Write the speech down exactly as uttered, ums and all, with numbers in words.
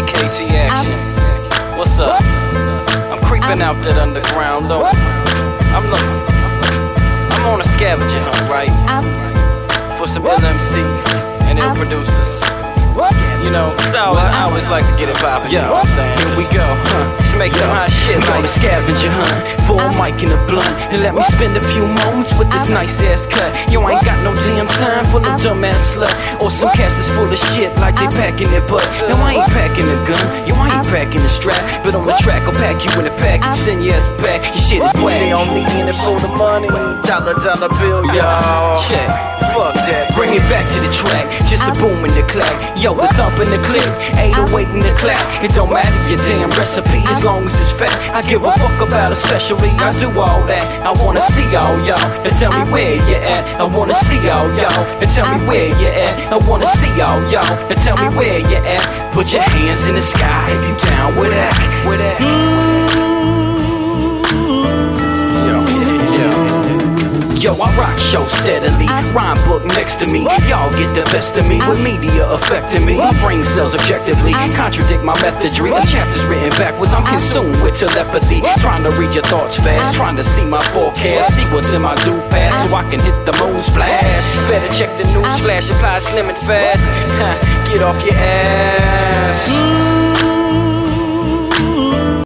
K K T action. What's up? I'm creeping out that underground though. I'm looking. I'm on a scavenger hunt, right? For some ill M Cs and ill producers. You know, so I always like to get it poppin', you know what I'm saying? Here we go, huh? Just make some hot shit like a scavenger hunt for a mic and a blunt, and let me spend a few moments with this nice ass cut. Yo, I ain't got no damn time for no dumb ass slut or some cats that's full of shit like they packing their butt. No, I ain't packing a gun, yo, I ain't packing a strap, but on the track I'll pack you in a pack and send your ass back. Your shit is whack. They only in it for the money, dollar dollar bill, y'all. Check, fuck that, bring it back to the track, just the boom and the clap. Yo, the thump in the clip, eight oh eight in the clap. It don't matter your damn recipe as long as it's fat. I give a fuck about a specialty, I do all that. I wanna see all y'all, and tell me where you at. I wanna see all y'all, and tell me where you at. I wanna see all y'all, and tell me where you at. Put your hands in the sky if you down with that, with that. Yo, I rock show steadily, rhyme book next to me. Y'all get the best of me with media affecting me. My brain cells objectively contradict my methodry. The chapters written backwards, I'm consumed with telepathy. Trying to read your thoughts fast, trying to see my forecast, see what's in my due path so I can hit the moon's flash. Better check the news flash, apply slim and fast. Get off your ass.